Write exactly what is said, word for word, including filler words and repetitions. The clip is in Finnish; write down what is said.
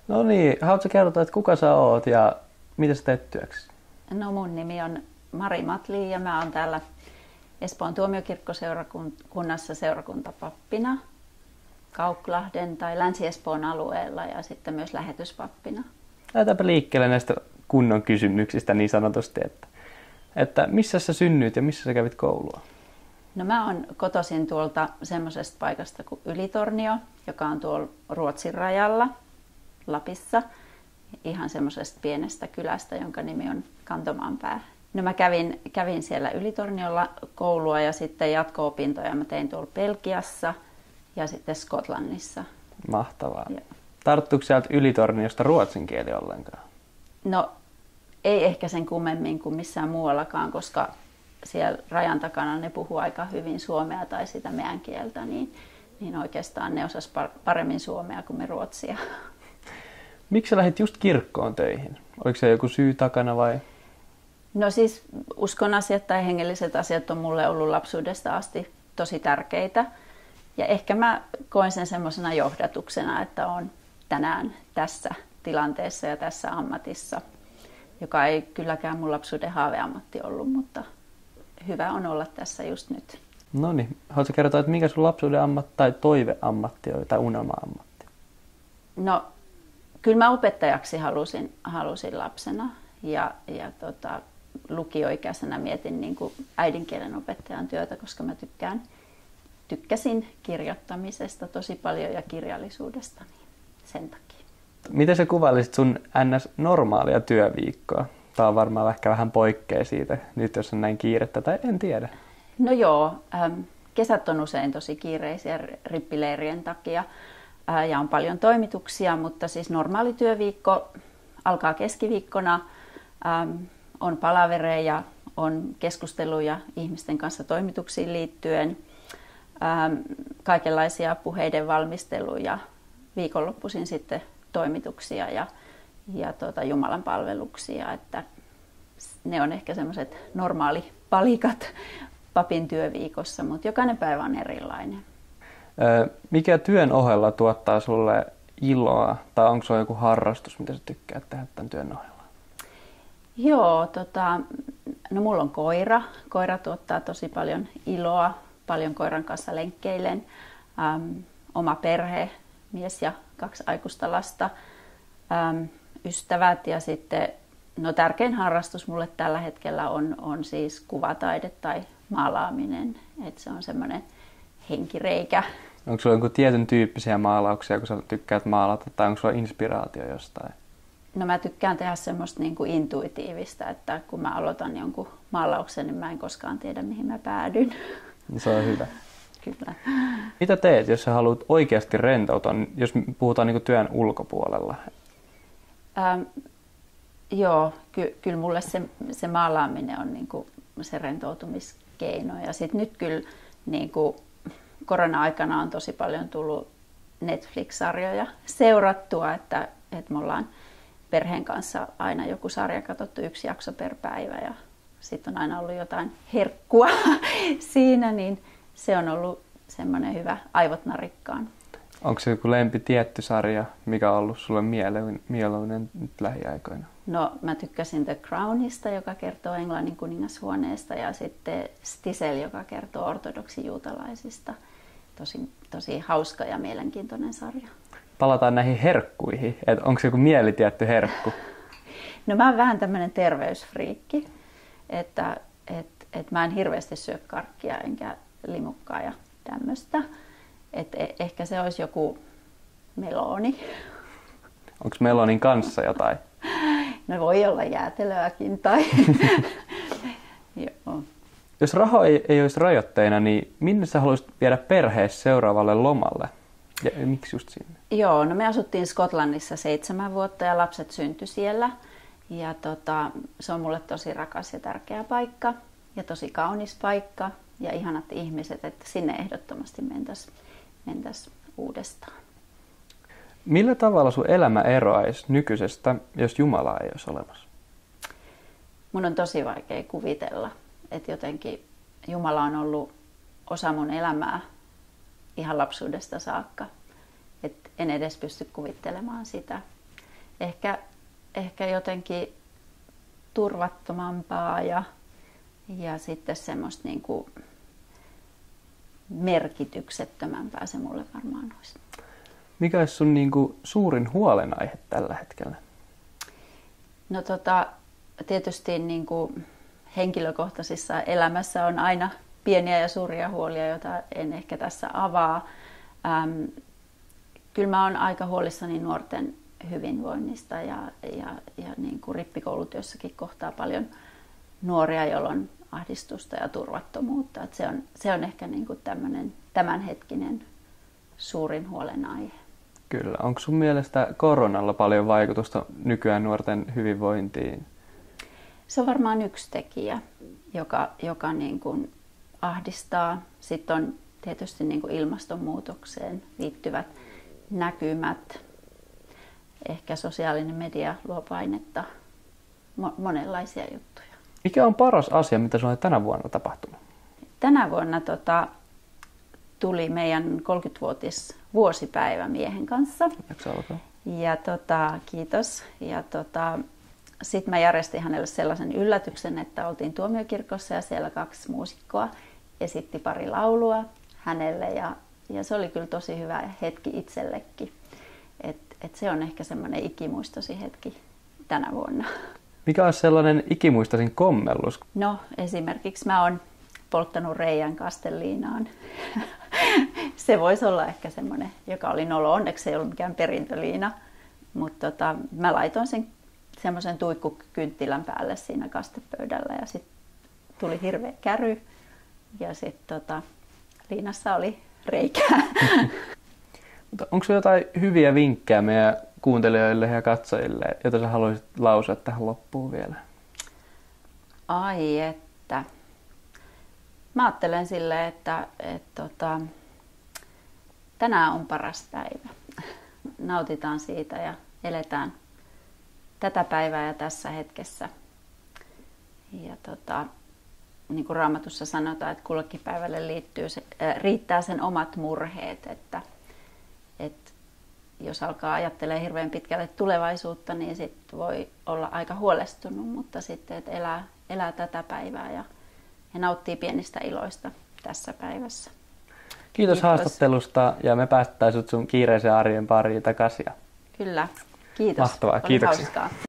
No niin, haluatko kertoa, että kuka sä oot ja mitä sä teet työksi? No mun nimi on Mari Matli ja mä oon täällä Espoon tuomiokirkkoseurakunnassa seurakuntapappina Kauklahden tai Länsi-Espoon alueella ja sitten myös lähetyspappina. Lähdetäänpä liikkeelle näistä kunnon kysymyksistä niin sanotusti, että, että missä sä synnyit ja missä sä kävit koulua? No mä oon kotoisin tuolta semmoisesta paikasta kuin Ylitornio, joka on tuolla Ruotsin rajalla Lapissa. Ihan semmoisesta pienestä kylästä, jonka nimi on Kantomaanpää. No mä kävin, kävin siellä Ylitorniolla koulua ja sitten jatko-opintoja mä tein tuolla Belgiassa ja sitten Skotlannissa. Mahtavaa. Ja. Tarttuiko sieltä Ylitorniosta ruotsin kieli ollenkaan? No ei ehkä sen kummemmin kuin missään muuallakaan, koska siellä rajan takana ne puhuu aika hyvin suomea tai sitä meidän kieltä, niin, niin oikeastaan ne osas paremmin suomea kuin me ruotsia. Miksi sä lähdit just kirkkoon töihin? Oliko se joku syy takana vai? No siis uskon asiat tai hengelliset asiat on mulle ollut lapsuudesta asti tosi tärkeitä. Ja ehkä mä koen sen semmoisena johdatuksena, että olen tänään tässä tilanteessa ja tässä ammatissa, joka ei kylläkään mun lapsuuden haaveammatti ollut, mutta hyvä on olla tässä just nyt. No niin, haluatko kertoa, että mikä sun lapsuuden ammatti tai toiveammatti oli tai unelma-ammatti? No kyllä mä opettajaksi halusin, halusin lapsena ja, ja tota, lukioikäisenä mietin niin kuin äidinkielen opettajan työtä, koska mä tykkään, tykkäsin kirjoittamisesta tosi paljon ja kirjallisuudesta, niin sen takia. Miten sä kuvailisit sun ns. Normaalia työviikkoa? Tämä on varmaan ehkä vähän poikkea siitä, nyt jos on näin kiirettä, tai en tiedä. No joo, ähm, kesät on usein tosi kiireisiä rippileirien takia äh, ja on paljon toimituksia, mutta siis normaali työviikko alkaa keskiviikkona, ähm, on palavereja, on keskusteluja ihmisten kanssa toimituksiin liittyen, ähm, kaikenlaisia puheiden valmisteluja, viikonloppuisin sitten toimituksia ja, ja tuota, Jumalan palveluksia, että ne on ehkä semmoiset normaalipalikat papin työviikossa, mutta jokainen päivä on erilainen. Mikä työn ohella tuottaa sulle iloa, tai onko se joku harrastus, mitä sä tykkäät tehdä tämän työn ohella? Joo, tota, no mulla on koira. Koira tuottaa tosi paljon iloa, paljon koiran kanssa lenkkeilen. Ähm, oma perhe, mies ja kaksi aikuista lasta, ähm, ystävät ja sitten no tärkein harrastus mulle tällä hetkellä on, on siis kuvataide tai maalaaminen. Et se on semmoinen henkireikä. Onko sulla jonkun tietyn tyyppisiä maalauksia, kun sä tykkäät maalata, tai onko sulla inspiraatio jostain? No mä tykkään tehdä semmoista niin kuin intuitiivista, että kun mä aloitan jonkun maalauksen, niin mä en koskaan tiedä, mihin mä päädyn. Se on hyvä. Kyllä. Mitä teet, jos sä haluat oikeasti rentoutua, jos puhutaan niin kuin työn ulkopuolella? Ähm, joo, ky- kyllä mulle se, se maalaaminen on niin kuin se rentoutumiskeino. Ja sitten nyt kyllä niin kuin korona-aikana on tosi paljon tullut Netflix-sarjoja seurattua, että, että me ollaan perheen kanssa aina joku sarja katsottu, yksi jakso per päivä ja sitten on aina ollut jotain herkkua siinä, niin se on ollut semmoinen hyvä aivot narikkaan. Onko se joku lempi tietty sarja, mikä on ollut sulle mieluinen nyt lähiaikoina? No mä tykkäsin The Crownista, joka kertoo Englannin kuningashuoneesta ja sitten Stisel, joka kertoo ortodoksijuutalaisista. Tosi, tosi hauska ja mielenkiintoinen sarja. Palataan näihin herkkuihin. Et onko se joku mielitietty herkku? No mä oon vähän tämmöinen terveysfriikki, että et, et mä en hirveästi syö karkkia enkä limukkaa ja tämmöistä. Et ehkä se olisi joku meloni. Onko melonin kanssa jotain? No voi olla jäätelöäkin tai... Joo. Jos raha ei, ei olisi rajoitteena, niin minne sä haluaisit viedä perheessä seuraavalle lomalle? Ja miksi just sinne? Joo, no me asuttiin Skotlannissa seitsemän vuotta ja lapset syntyi siellä. Ja tota, se on mulle tosi rakas ja tärkeä paikka ja tosi kaunis paikka ja ihanat ihmiset, että sinne ehdottomasti mentäisiin mentäisi uudestaan. Millä tavalla sun elämä eroaisi nykyisestä, jos Jumalaa ei olisi olemassa? Mun on tosi vaikea kuvitella, että jotenkin Jumala on ollut osa mun elämää ihan lapsuudesta saakka. Et en edes pysty kuvittelemaan sitä. ehkä, ehkä jotenkin turvattomampaa ja, ja sitten semmoista niin kuin merkityksettömämpää se mulle varmaan olisi. Mikä olisi sun niin kuin suurin huolenaihe tällä hetkellä? No tota, tietysti niin kuin henkilökohtaisissa elämässä on aina pieniä ja suuria huolia, joita en ehkä tässä avaa. Ähm, kyllä mä oon aika huolissani nuorten hyvinvoinnista ja, ja, ja niin kuin rippikoulutyössäkin kohtaa paljon nuoria, joilla on ahdistusta ja turvattomuutta. Et se, on, se on ehkä niin kuin tämmöinen tämänhetkinen suurin huolenaihe. Kyllä. Onko sun mielestä koronalla paljon vaikutusta nykyään nuorten hyvinvointiin? Se on varmaan yksi tekijä, joka, joka niin kuin ahdistaa. Sitten on tietysti niin kuin ilmastonmuutokseen liittyvät näkymät. Ehkä sosiaalinen media luo painetta, monenlaisia juttuja. Mikä on paras asia, mitä sinulle tänä vuonna tapahtunut? Tänä vuonna tota, tuli meidän kolmekymmenvuotis vuosipäivä miehen kanssa. Ja tota, kiitos. Ja tota, sitten mä järjestin hänelle sellaisen yllätyksen, että oltiin tuomiokirkossa ja siellä kaksi muusikkoa esitti pari laulua hänelle. Ja, ja se oli kyllä tosi hyvä hetki itsellekin. Et, et se on ehkä semmoinen ikimuistosi hetki tänä vuonna. Mikä on sellainen ikimuistoisin kommellus? No esimerkiksi mä oon polttanut reijän kastelliinaan. Se voisi olla ehkä semmoinen, joka oli nolo. Onneksi ei ollut mikään perintöliina, mutta tota, mä laitoin sen semmoisen tuikkukynttilän päälle siinä kastepöydällä ja sitten tuli hirveä käry ja sitten tota, liinassa oli reikää. Onko sinulla jotain hyviä vinkkejä meidän kuuntelijoille ja katsojille, joita sä haluaisit lausua tähän loppuun vielä? Ai että. Mä ajattelen silleen, että, että tota, tänään on paras päivä. Nautitaan siitä ja eletään tätä päivää ja tässä hetkessä. Ja tota, niin kuin Raamatussa sanotaan, että kullekin päivälle liittyy se, äh, riittää sen omat murheet. Että, että jos alkaa ajattelemaan hirveän pitkälle tulevaisuutta, niin sit voi olla aika huolestunut, mutta sitten että elää, elää tätä päivää ja ja nauttii pienistä iloista tässä päivässä. Kiitos, Kiitos haastattelusta ja me päästäisiin sun kiireisen arjen pariin takaisin. Kyllä, kiitos. Mahtavaa, oli kiitoksia. hauskaa.